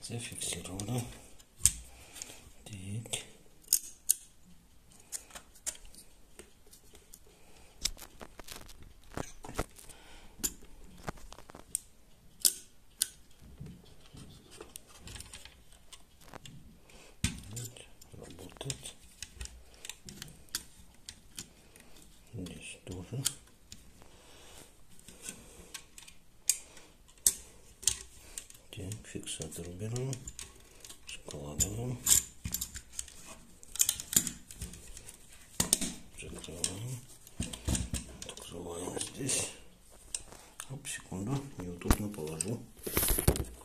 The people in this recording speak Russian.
зафиксировано. Так. Работает. Здесь тоже. Так, фиксатор берем, складываем, закрываем, открываем здесь. Оп, секунду, неудобно положу.